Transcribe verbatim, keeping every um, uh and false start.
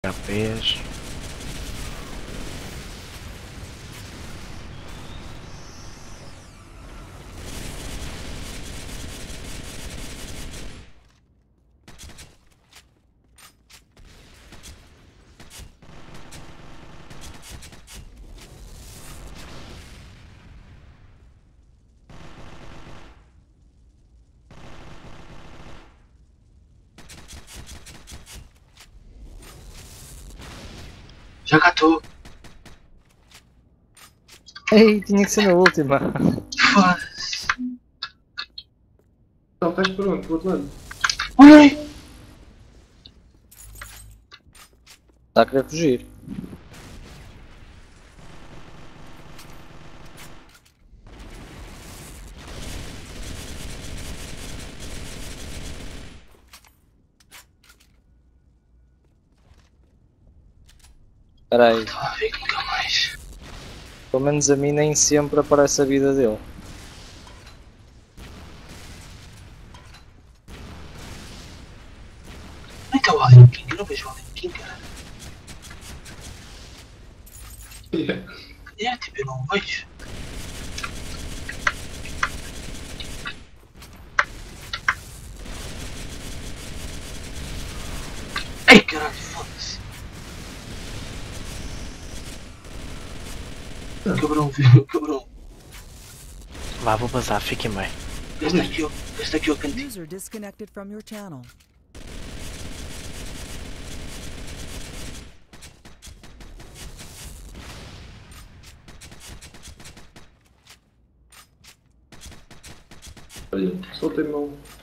H Ps. Já catou. Ei, tinha que ser na última. Foda-se. Então, estás por onde? Do outro lado? Olha! Está a querer fugir. Espera aí. Estou a ver que nunca mais. Pelo menos a mim nem sempre aparece a vida dele. Onde é que é o Alien King? Eu não vejo o Alien King, cara. Yeah. É, tipo, eu não o vejo. Ei, caralho, foda-se. Cabrão, viu? Cabrão. Vá, vou bazar, fiquem bem. Este aqui, ó. Este aqui é o cantinho. User disconnected from your channel. Olha, soltei mão.